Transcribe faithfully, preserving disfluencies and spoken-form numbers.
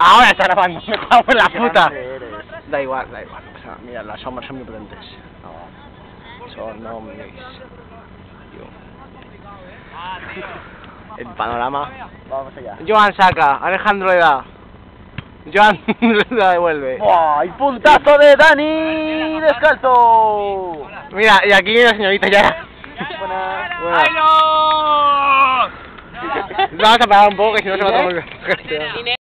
Ahora está grabando, me cago en la puta. Da igual, da igual. O sea, mira, las sombras son muy potentes. Son no mis... El panorama. Vamos allá. Joan saca, Alejandro le da. Joan la devuelve. ¡Buah! ¡Y puntazo de Dani! ¡Descalzo! Mira, y aquí viene la señorita ya. Buena. Buena. Vamos a parar un poco que si no se va a tomar el...